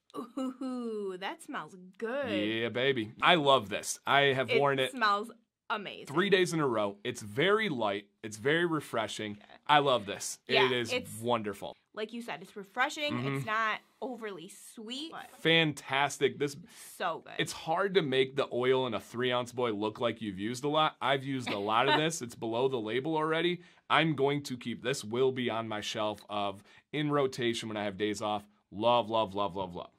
Ooh, that smells good. Yeah, baby. I love this. I have worn it. It smells amazing. 3 days in a row. It's very light. It's very refreshing. Okay. I love this. Yeah, it is wonderful. Like you said, it's refreshing. It's not overly sweet. Fantastic. This so good. It's hard to make the oil in a 3-ounce boy look like you've used a lot. I've used a lot of this. It's below the label already. I'm going to keep this. Will be on my shelf of in rotation when I have days off. Love, love, love, love, love.